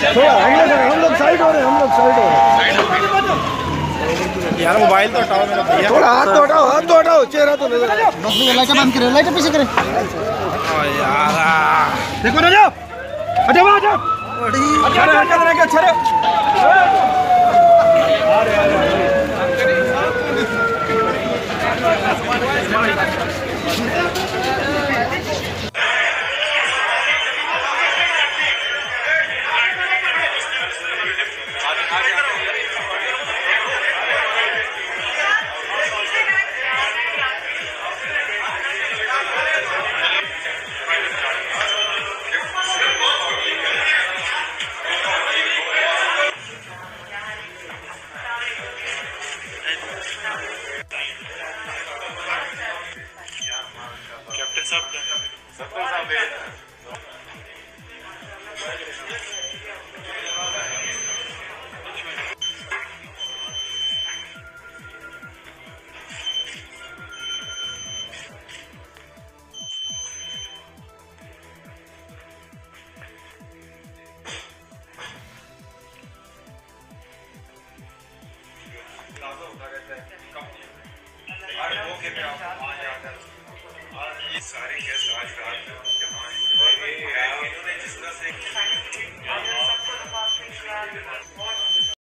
थोड़ा हम लोग साइड हो रहे हैं, हम लोग साइड हो रहे हैं यार। मोबाइल तो हटाओ मेरा भैया, थोड़ा हाथ तो हटाओ, हाथ तो हटाओ, चेहरा तो नजर आए। लाइट बंद करे, लाइट पीछे करे यार। देखो ना, जाओ हटाओ हटाओ, अच्छा ये सारे गेस्ट आज रात में यहाँ इन्होंने जिस तरह से